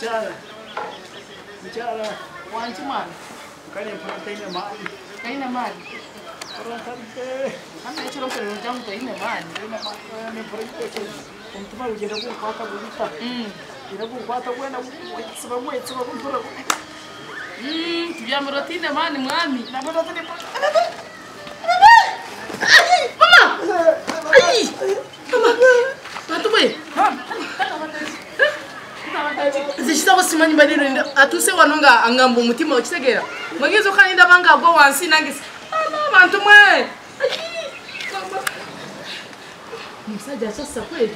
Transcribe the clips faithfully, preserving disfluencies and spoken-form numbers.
Bicara. Bicara. Wanci man. Kani protein mali. Kaina mali. Orang tante. Hana ichiro kero jamu to ine mali. Ina ma ne protein. Umtuma ugera ku kwata buzita. Mm. Ira ku kwata kwena tsiba mwe tsiba kumpura. Mm, tubyamurotine mani mwami. Na mwana tani. Mama. Ai. Mama. Atuwe. Zishita basimanyi bariro nda atuse wanonga angambo umutima ukitegera. Mwagizo kandi ndabanga go wansi nangise. Ah, bantu mwe. Mama. Musaja sasa kweli.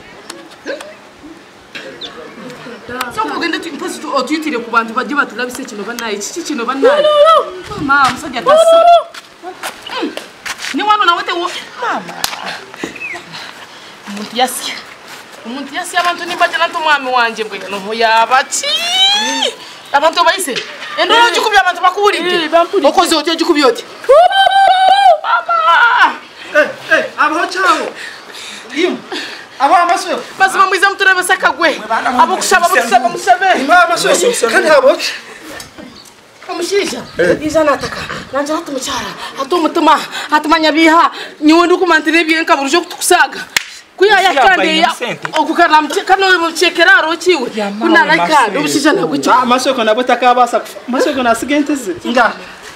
So mugende tu imposi tu otuyitire ku bantu baje batulabise kino banayi iki kino banayi. Mama musaja tasa. Ni wano na wote wo mama. Umuntu yasi. Umuntu yasi abantu nimbaje nanto mwami wanje mbwe no yabachi. Abantu bayise. Endo jikubya abantu bakuburije. Okoze ote jikubyote. Mama. Eh eh abo chawo. Iyo. Abo amaswe. Basi mamwiza mturebe sakagwe. Abo kushaba kusaba musabe. Ima amaswe. Kandi abo. Amushisha. Iza nataka. Nanje hatu muchara. Hatu mutuma. Hatu manyabiha. Nyundi kumantire biyenka buruje kutusaga. Kuya yakande ya okukana mchekano mchekeraro chiwe. Kuna like ubushisha nakucho. Ah amaswe kona botaka basa. Amaswe kona sigenteze. Nga.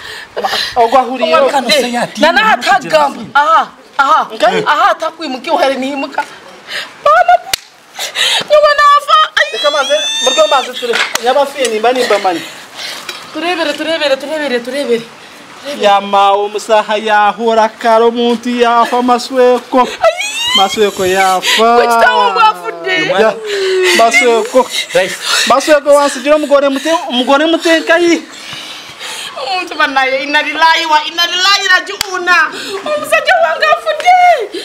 Ogwa huriyo. Nana hatagamba. Aha. Aha. Aha takwimuki uhari nihimuka. Mama. Nyuma nafa. Reka maze murgo maze ture. Nyabafini mbani mbamani. Turebere turebere turebere turebere. Ya mawo musaha ya hora karo muntu ya fa masweko. Masweko ya fa. Kuchitawo mwafude. Masweko. Masweko wansijira mugore mute mugore mute kai. Umuntu banaye inalilahi wa inalilahi rajiuna. Umusaje wanga fude.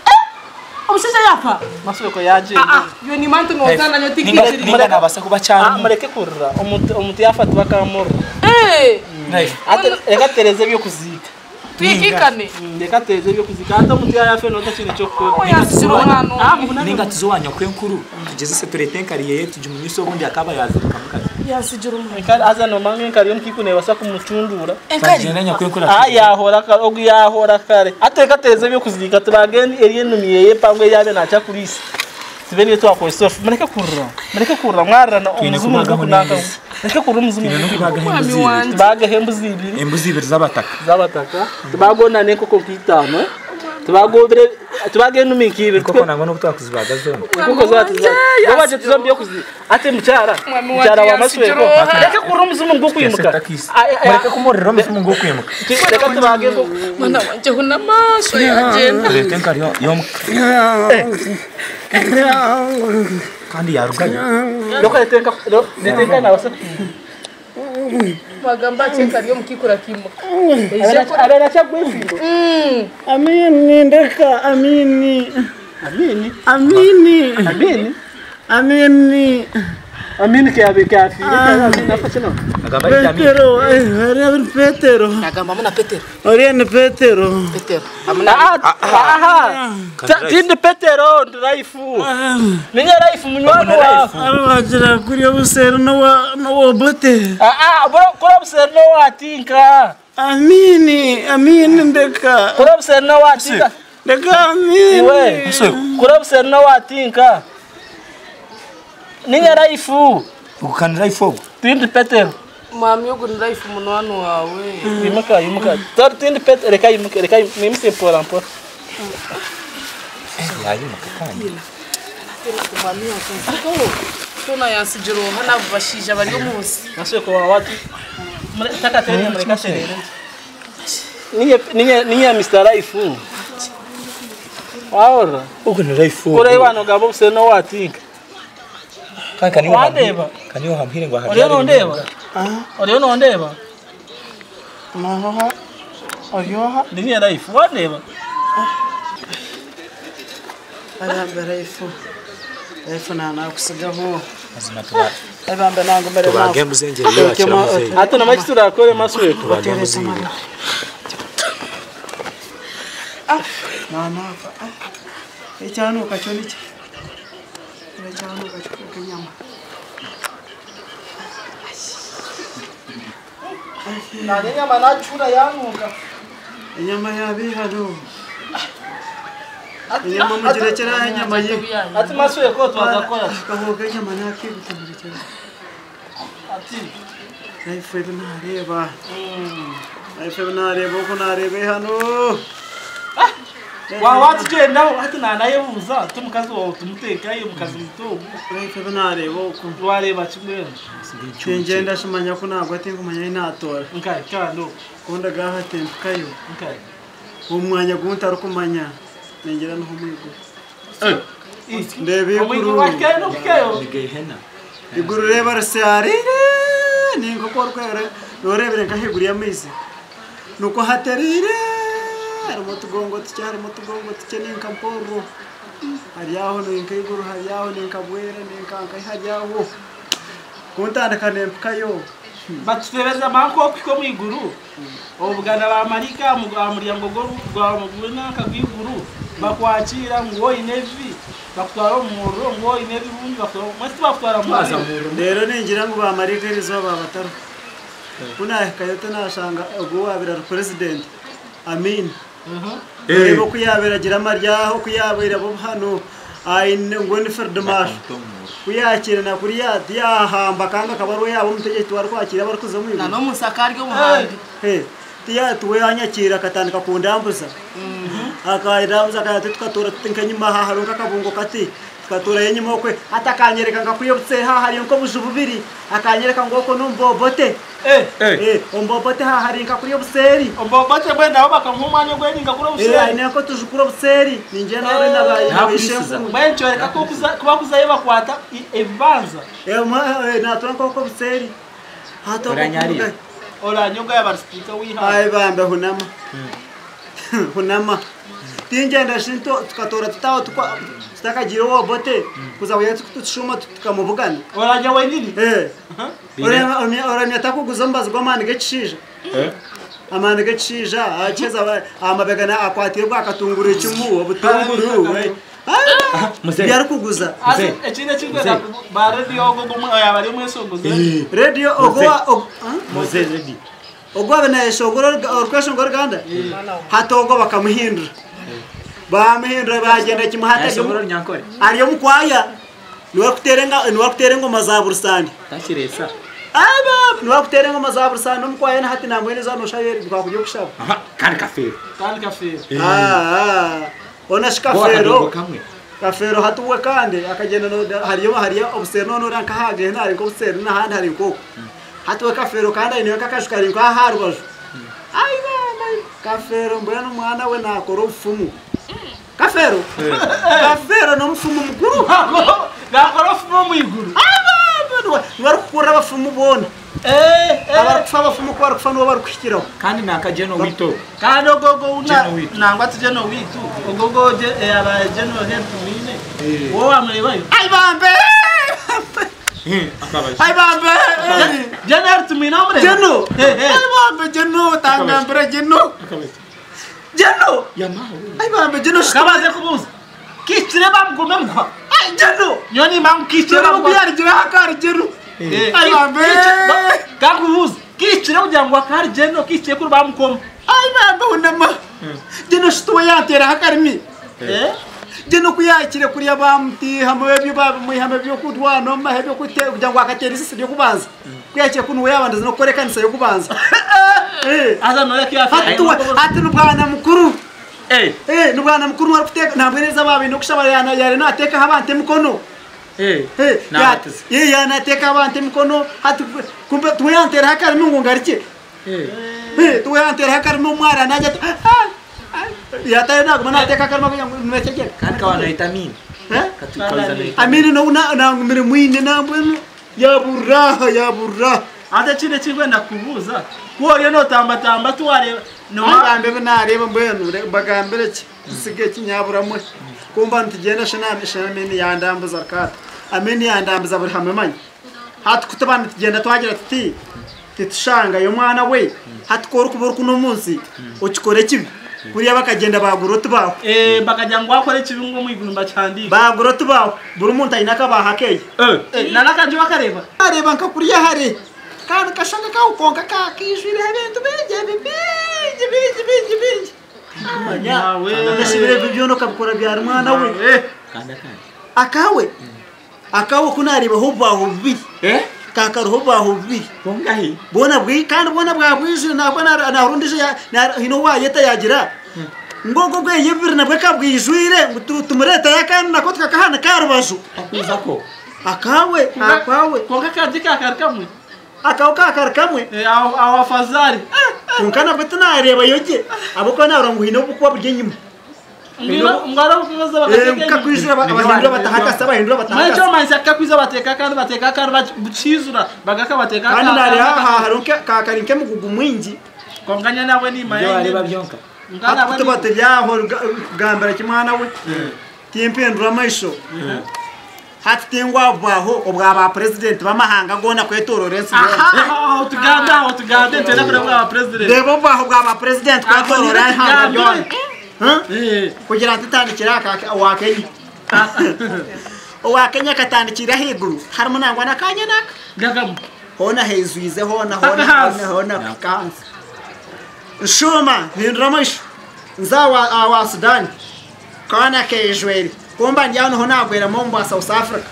Umusaje yapa. Masweko yaje. Ah ah, yo ni mantu ngozana nyo tikiri. Ninga nabasa kuba cyane. Ah mureke kurra. Umuntu umuntu yafata bakamura. Eh. Ate reka tereze byo kuzika. Twikikane. Reka tereze byo kuzika. Ata umuntu yafe no takintu cyo ko. Ninga tuzowanya kwe nkuru. Tugeze se turetenkariye tuje mu miso bundi akaba yazirika mukazi. Yasijuru mu. Kandi azana mangi kariyo mkikune basa kumucundura. Tugenda kwe nkuru. Ah yahora kare ogu yahora kare. Ate reka tereze byo kuzika tubageni eriye numiye pangwe yabe nacha kulisi. Tibeni tu ako isofu. Mureke kurra. Mureke kurra mwarana umuzumu kunaka. Mureke kurra umuzumu. Tubaga hembu zibiri. Hembu zibiri zabataka. Zabataka. Tubagona neko kompitano. Tubagobere tubage numikibe koko nango no kutakuzibaga zone. Koko zati zati. Babaje tuzombiye kuzi. Ate mucyara. Mucyara wa masweko. Reke kurra umuzumu ngo kwimuka. Mureke kumorera umuzumu ngo kwimuka. Reka tubage ngo mana wanje huna maso yagenda. Turetenkariyo yom. Kandi yaruganya. Loko letenka letenka na wasa. Magamba chekariyo mkikura kimuka. Abana chagwefi. Mm. Amini ndeka amini. Amini. Amini. Amini. Amini. Amini ke abikafi. Nafachino. Petero, eh, Petero. Nagamba muna Petero. Oriane Petero. Petero. Amuna aha. Tinde Petero ndaifu. Ninga raifu munywano wa. Arwajira kuri obusero no wa no obote. Ah ah, bro, kuri obusero no wa tinka. Amini, amini ndeka. Kuri obusero no wa tinka. Ndeka amini. Iwe, kuri obusero no wa tinka. Ninga raifu. Ukukana raifu. Tinde Petero. Mami yo gun life munwano wawe. Yimuka yimuka. Tar tinde Petero reka yimuka reka nimse pora mpo. Ya yimuka kandi. Mami yo kunko. Tuna yasijiro hana bashija bari umunsi. Masweko wa watu. Taka tene mreka serere. Ninye ninye ninye Mister Raifu. Waora. Ukuna raifu. Kore wano gabo se no watinka. Kanka niyo Wandeba. Kaniyo hamhire ngo Oriyo no ndeba. Ah. Oriyo no ndeba. Naha. Oriyo ha. Ninye Raifu wandeba. Aramba Raifu. Raifu na na kusigaho. Azima tuba. Aramba nango mbere na. Tubage muzengeri yacira muzeyi. Ato na machi turakore masweko. Tubage muzeyi. Ah. Na na. Echano kachoni. Echano kachoni nyama. nane nyama nachura yanuka inyama yabihano inyama mugerekera inyama ye ati masuye ko twagakora kahoga inyama nakibutambira cyane ati life ebe nareba life ebe nareba uko narebe hano wa wati genda ati nanaye buza tumukazi wawe tumuteka iyo mukazi mutobu life ebe nareba uko wareba kimwe ngenda shimanya ko ntabwo atingumanya inatora nkai kando konda gaha tempukayo nkai umwanya guntara kumanya nengera no humego eh ndebe iguru wakendo kikayo nigehena iguru reba rasarire ningo korkwere norebere nkahiguri yamizi nuko haterire harimo tugongo tucyari mu tugongo tukene nkamporo hari yaho ninka iguru hari yaho ninka bwera ninka nkai hari yaho kuntandakane mpukayo batubeza manko kwiko mwiguru obugana ba marika mu muryango goru gwa muguna kagwiguru bakwakira ngo inevi bakwara umuro ngo inevi bundi bakwara mwese bakwara maza rero ningira ngo ba marika rizo babataro kuna kayote nashanga ubwo wabira president amin eh bo kuyabira gira maryaho kuyabira bo hano ayine ngo ni Ferdinand kuyakira na kuri ya yahamba kanga kabaro yabo mutegeti warkwakira bari kuza mu na no musakari yo muhandi eh tiya tuwe yanyakira katandika kundambuza akaidambuza akayate tukatora tutenkanyima ha haronka kabungo kati tukatora yenyimo kwe atakanyereka ngakuyobutse ha hari nko buju bubiri akanyereka ngoko numbobote eh eh ombobote ha hari nka kuri obuseri ombobote bwe nabo bakamumanya gwe ninga kuri obuseri eh ine ko tujukura obuseri ninje nawe nabayishefu mwencho reka ko kuba kuzaye bakwata ebibanza eh ma natura ko obuseri hato oranyari oranyoga yabarsipika wiha ai bambe hunama hunama tinjenda shinto tukatora tutawo tukwa tutakajiro wobote kuza wetu tushuma tukamubugana oranja wenini eh oranya oranya takuguzombaza gwamani gecishija eh amani gecishija acheza amabegana akwatirwa akatungura ikimu obutunguru we yari kuguza ekine kigweza ba radio go go yabari mwesongoza radio ogo Mose ready ogo bana eshogoro orkwesho ngorganda hatogo bakamuhindura bamuhindura bagenda kimuhata ashobora nyankore ariyo mukwaya niwe kuterenga niwe kuterenga mazaburusani takiresa aba niwe kuterenga mazaburusani mukwaya na hati namwene za no shayeri bikakujya kushaba aha kandi kafero kandi kafero ah ah ona shikafero kafero hatuwe kandi akagenda hariyo hariyo obusero none ranka hage ntari ko busero nahandi hari ko hatuwe kafero kandi niwe kakashukari ko harwaje ai baba kafero mbona umwana we nakoro ufumu kafero kafero no mfumu mukuru nakoro ufumu mwiguru aba bari kukura abafumu bona eh abari kufa abafumu ko bari kufa no bari kwikiraho kandi nakajeno wito kandi ogogo una nangwa tujeno witu ogogo je aba jeno head mine wo amrebayo ai bambe ai bambe jeno head mine amre jeno ai bambe jeno tanga ambre jeno jeno yamaho ai bambe jeno kabaze kubuza kichire bamgume mwa ai jeno nyoni mam kichire jeno buyari jira hakari jeno ai bambe kakubuza kichire ujangwa akari jeno kichire kuri bamukoma ai bambe unama jeno shituwe yatera hakari mi eh jeno kuyakire kuri abamuti hamwe byo bamuye hamwe byo kudwana mahe byo kute ujangwa akatera isi ryo kubanza kuyakire kuno yabandaza no korekanisa yo kubanza eh aza no yake afite hatuwe ati nubwana mukuru eh eh nubwana mukuru wari kuteka ntabwo neza babintu kushaba yana yari nateka habante mukono eh eh eh yana teka habante mukono hatu kumbe tuyantera hakari mungu ngarike eh eh tuyantera hakari mu mwara naje yataye ntabwo nateka karma kuyangu nwekegera kandi kawana vitamini eh katukaza na amini no una na ngumire mwine nambwe ya buraha ya buraha ate chine chingwe ndakubuza kuyo no tamba tamba tuware no bambe nareba mbwenu bagambere ki sige kinyabura mwe kumba ntigenda shana shana mini yandambuza kata amini yandambuza buri hamemanye hatu kutabana tugenda twagira tuti titushanga yo mwana we hatukora kubura kuno munsi ukikore kibi kuriya bakagenda bagurotu bawo eh bakajangwa akore kibingo mu igurumba cyandi bagurotu bawo buri muntu ayinaka bahakeye eh nanakanje bakareba areba nka kuriya hari kana kashanga kaukonka kakishwire ibintu bije bije bije bije bije nawe ndashibire bibyono kabikora bya mwana we kanda kanda akawe akawe kunariba hubaho bibiri eh kakaruho baho bibiri bongahi bona bwi kandi bona bwa bwije nabwo narundije hino wayeta yagira ngogo bwe yibiri nabwo kabwijwire tumureta yakandi nako tukakahana karubaju akuza ko akawe akawe konga kandi kakarkamwe akawe kakarkamwe aho aho afazari kunkana bwo tunareba yoge aboko narongo hino bukuba buryenyima ngiro ngara kumaza bakateka kakwijura abahindura batahakasa abahindura batahakasa macho manzi akakwiza bateka kandi bateka kandi bacizura bagaka bateka kandi nari aha haruke kakarinke mugugu mwingi konganya nawe ni mayenye bari babyonka ngana bari tubatejaho gambara kimwana we timpendura maisho hati tingwa baho obwa ba president bamahanga gona kwetororesa aha utuganda utuganda tena kuri bwa president debo baho bwa ba president kwetororesa gona eh kugira tutandikira aka wakenyi wakenya katandikira higuru harimo nangwa nakanye naka gagam hona hezuize hona hona hona hona kanza shuma hindura maisho nzawa awa Sudan kana kejweri kumba njyano ho nagwera mu mba South Africa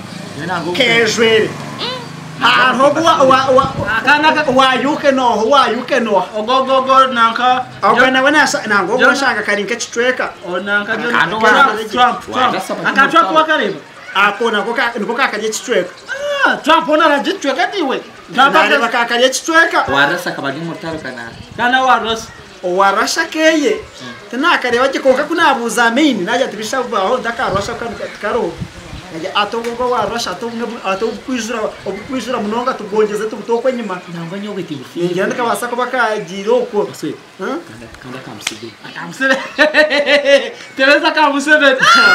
kejweri ha hogwa wa wa kana wa yuke no wa yuke no ogogogo nanka ogana wana nango bashanga karinke chitweka onanka Kando Trump wa- Trump Trump akatwa kwa karibu akona koka niko kakaje chitweka Trump ona rajitwe katiwe nare bakakaje chitweka warasa kabadi mutaro kana kana waros warasha keye tena kareba kikoka kunabuza main najya tibisha baho ndakarosha karo najya atogogo warasha atobwe atobukwijura obukwijura munonga tugongeze tubutokwe nyuma nangwa nyowe tibufi ngenda kabasa ko bakagiro uko swe kanda kanda kamusige akamsebe Teresa kamusebe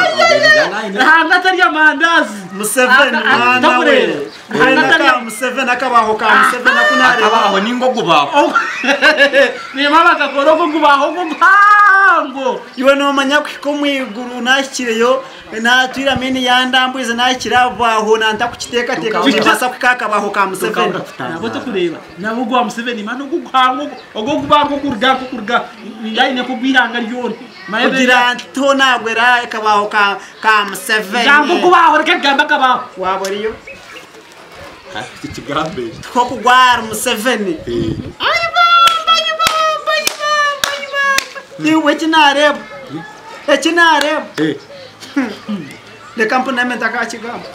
hanga tariya mandazi Museveni mwana we hanga ka Museveni akabaho ka Museveni akunare abaho ningo gubaho ni mama kakorogo gubaho gubango iwe no manyakwiko mwiguru nakireyo na twira mini yandambuze nakirabaho nanta kukiteka teka kubasa kakabaho ka Museveni nabo to kureba nabo gwa Museveni mano gugwango ogo gubango kurga kurga yaine ko bihanga ryone kugira to nagwera akabaho ka ka Museveni ngambo gubaho reka gamba kabaho waboriyo ikigambe ko kugwara Museveni iwe kinareba ekinareba le camponamento akachigamba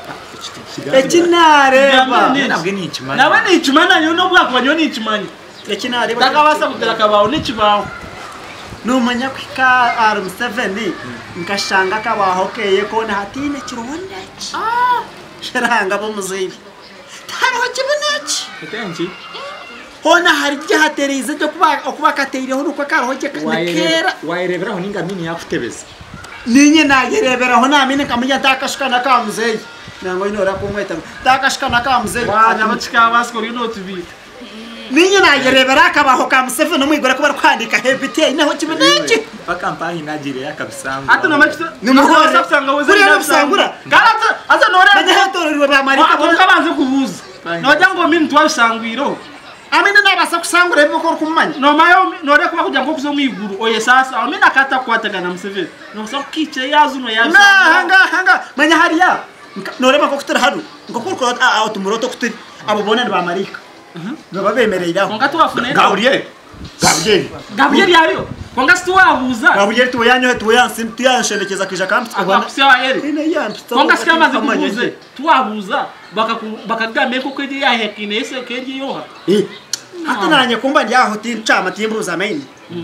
ekinareba nabwe ni ikimanya nawe ni ikimanya yo no bwakwanyo ni ikimanya ekinareba takabasa kugera kabaho ni kibaho numanya kwika ar Museveni nkashanga kabaho keye kona hatine kironde ah sharanga bo muzibi taro kiboneki etenki hona hari byahaterize cyo kuba kuba kateyireho nuko karoho kera waireberaho ningamini yakutebeza ninye nagereberaho namine kamenya takashikana ka muzeyi nango inora kumweta takashikana ka muzeyi wana bachika basko rino tubita ninye nagerebera akabaho ka Museveni umwigora ko barkwandika hebite naho kiboneki paka mpahi nagire yakabisanga hata na macho Numuhore. kusanga weze Kuriya nabisangura. garata aza nore banye hatorerwe ba marika abo kabanze kubuza noja ngo mini twabisangwiro amene nabasa kusangura ibyo ko kumanya no mayo nore kuba kujya ngo kuzo mwiguru oye sasa amina akata kwataga na Museveni no so kice yazu no yazu na hanga hanga manya hariya nore bako kutera hadu ngo kurko autumuroto kuteri abo bonane ba marika baba bemerera konga twafune Gabriel Gabriel Gabriel yariyo konga stwabuza Gabriel tu yanyo tu yansim tu yanshendekeza kija kampi akakusia yeri ine yampi konga sikamaze kubuze twabuza bakagamye ko kweje yahekine ese keje yoha eh hata nanye kumba ndyaho tinchama timbuza main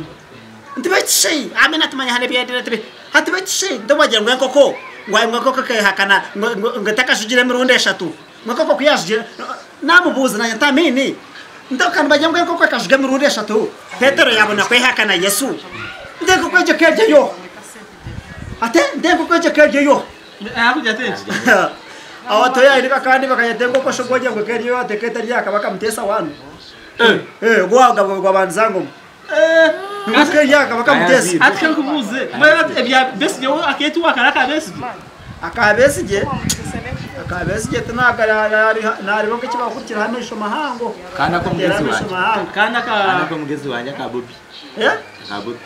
ntibetshi amena tumanya hane byadire tibe hatibetshi ndabagira ngo nkoko ngwaye ngoko kake hakana ngataka shujire mirundi eshatu ngoko kuyashije namubuza nanye tamini ndokana bajya ngo nkoko kashige mirundi eshatu Petero yabona kwe hakana Yesu ndeko kweje keje yo ate ndeko kweje keje yo akuja tenzi aho toya irika kandi bakayatengo ko shogoje ngo keje yo ateketa ryaka bakamutesa wanu eh eh gwaga gwabanzango eh Muke yaka bakamutesa atkan kubuze mwera ebya besije wo aketu wakaraka besije akabesije akabese gete nagara nari bonke kibakurikira hano isho mahango kana ko mugezi wanje kana ka kana ko mugezi wanje ka Bobi eh ka Bobi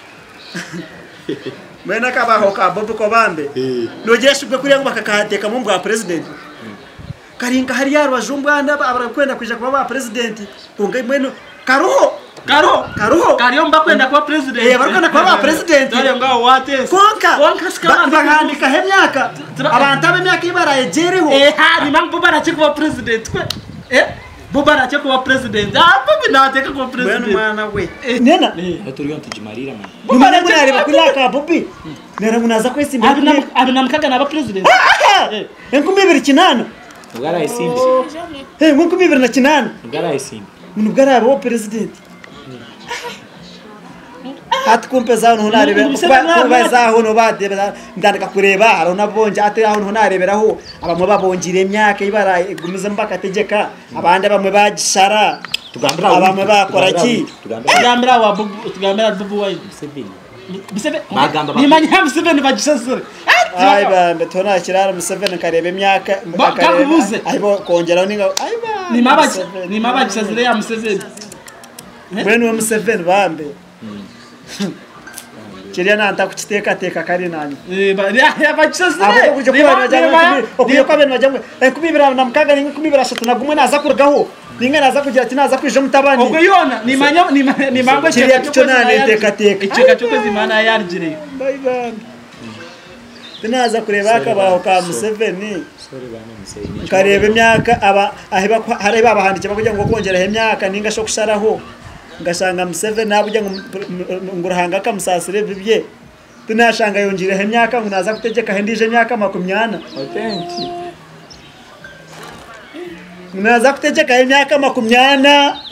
mwena kabaho ka Bobi ko bambe nogeshubwe kuri ngo bakakateka mu bwa president karinga hari yaro bajumbwanda abarakwenda kuja kuba ba president unga mweno karuho Karo, karuho kariyo mbakwenda kuba president. Eh barakana kuba president. Dore ngaho watese. Konka. Konka sikama bagandika hemyaka. Abantu abemyaka ibaraye jereho. Eh ha ni mambo barache kuba president. Eh Boba arache kuba president. Ah Bobi nateka kuba president. Bwana mwana we. Nena. Eh turiyo tujimarira man. Boba arache bakuri ka Bobi. Nera munaza kwese imbere. Abina abina mkaga naba president. Eh enkumi ibiri kinana. Ugara isimbi. Eh enkumi ibiri na kinana. Ugara isimbi. Muno bwara abo president. Hatkumpe zaho ntunarebe kuba zaho no bade ndandika kureba arona bonje ate aho ntunareberaho abamwe babongire imyaka ibara gumize mbakategeka abandi bamwe bagishara tugambira abamwe bakora ki tugambira wa Bobi tugambira Bobi wa Museveni Museveni bagamba nimanya Museveni bagisasura ai bambe tona kirara Museveni karebe imyaka bakabuze aibo kongeraho ninga ai ba ni maba ni maba gisasura ya Museveni mwene Museveni bambe Kiria nanta kuchiteka teka kari nani eh ba ya bachasire abo kuje kwa bajamwe okuye kwa bene bajamwe kubibira namkaga ninga kubibira shatu nagumwe naza kurgaho ninga naza kugira ati naza kwije mutabani okuyona ni manya ni mambo kiria cyo nane teka teka icheka cyo kwizimana yarjire bye bye tunaza kureba akabaho ka Museveni karebe imyaka aba ahiba hareba abahandike bakugira ngo kongera imyaka ninga sho kusharaho ngasanga Museveni nabujya ngurahanga kamusasire bibye tunashanga yongire he myaka ngo naza gutegeka hendije myaka makumyana authentic naza gutegeka he myaka makumyana